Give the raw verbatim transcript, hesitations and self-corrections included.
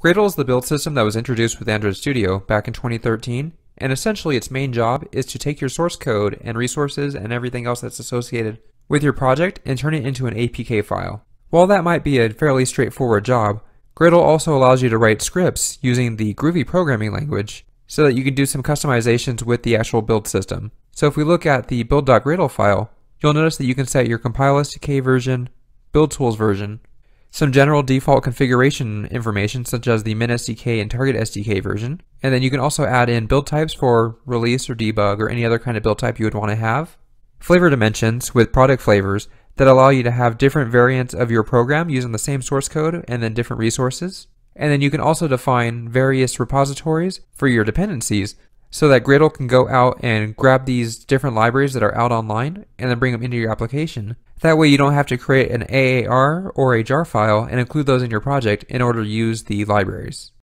Gradle is the build system that was introduced with Android Studio back in twenty thirteen, and essentially its main job is to take your source code and resources and everything else that's associated with your project and turn it into an A P K file. While that might be a fairly straightforward job, Gradle also allows you to write scripts using the Groovy programming language so that you can do some customizations with the actual build system. So if we look at the build.gradle file, you'll notice that you can set your compile S D K version, build tools version, some general default configuration information such as the min S D K and target S D K version, and then you can also add in build types for release or debug or any other kind of build type you would want to have, flavor dimensions with product flavors that allow you to have different variants of your program using the same source code and then different resources, and then you can also define various repositories for your dependencies so that Gradle can go out and grab these different libraries that are out online and then bring them into your application. That way you don't have to create an A A R or a jar file and include those in your project in order to use the libraries.